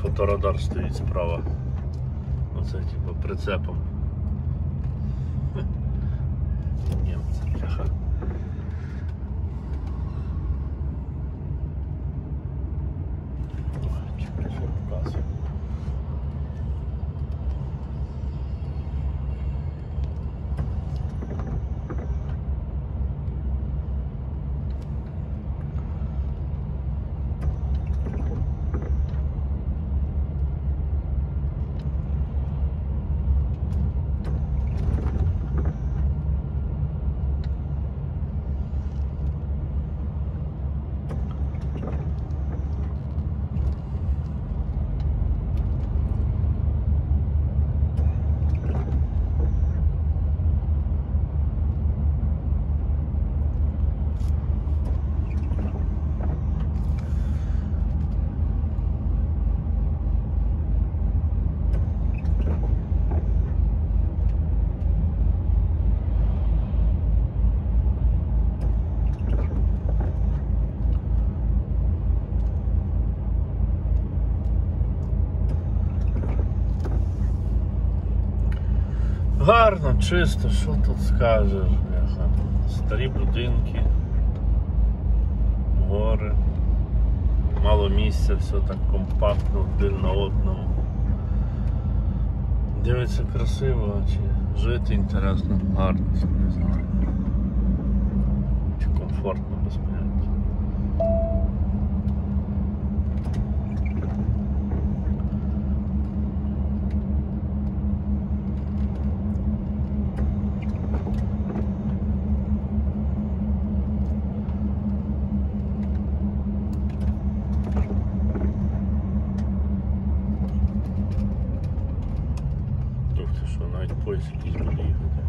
фоторадар стоїть справа. Оце типу прицепом. Німці, бляха. Чекай, що показує. Гарно, чисто, що тут скажеш, бляха. Старі будинки, гори, мало місця, все так компактно, один на одному. Дивиться красиво, чи жити інтересно, гарно, не знаю. Чи комфортно, без поняття. Навіть поїзд якийсь буде їхати.